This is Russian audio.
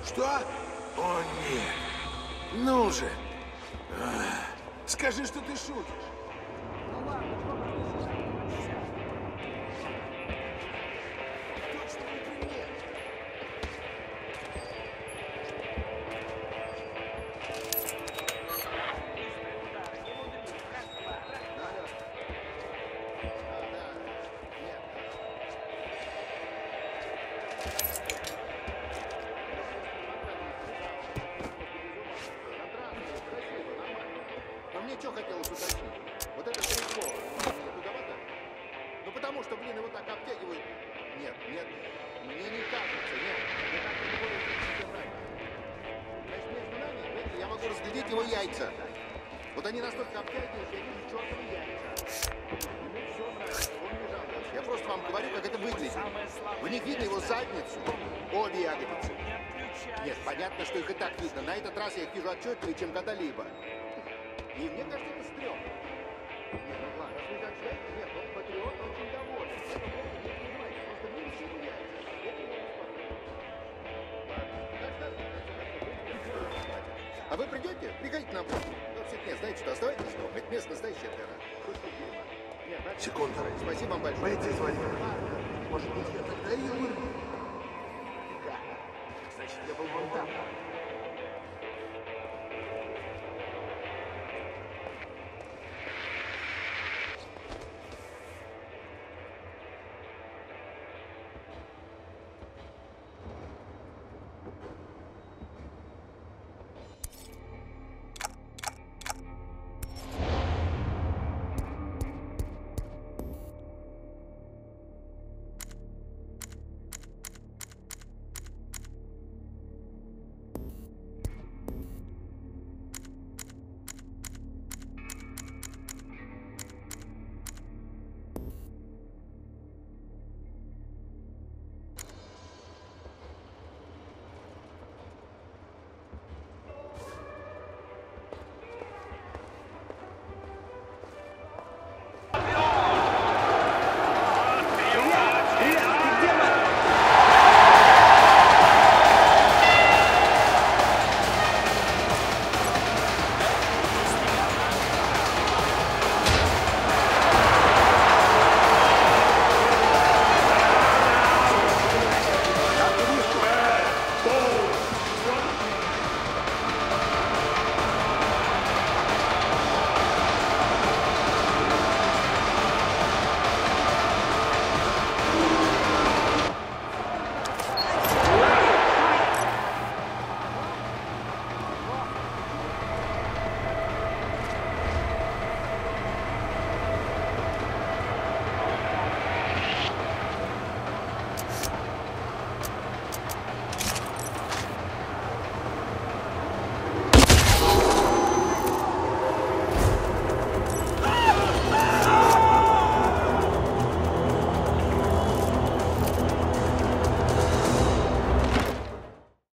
Что? О, нет. Ну же. Скажи, что ты шутишь. Ну ладно, Точно непременно. Но мне что хотелось уточнить? Вот это три слова. Мне туговато? Ну потому что, блин, его так обтягивают. Нет, мне не кажется, нет. Мне как-то не более себе нравится. Значит, между нами, видите, я могу разглядеть его яйца. Вот они настолько обтягивают, я вижу чертовы яйца. Ему все нравится, он не жалуется. Я просто вам говорю, как это выглядит. В них видно его задницу, обе ягодицы. Нет, понятно, что их и так видно. На этот раз я их вижу отчетливее, чем когда-либо. И мне кажется, это стрёмно. Нет, ну ладно, если так считаете, нет, он патриот очень доволен. Это просто не понимаете, просто мы все яйца. Это не успокоит. Ладно, а вы придете? Приходите на бок. Вообще нет, знаете что, оставайтесь дома. Это место настоящее для нас. Секунду. Спасибо вам большое. Пойди звони. Может быть, я тогда и вырву. Значит, я был вон там.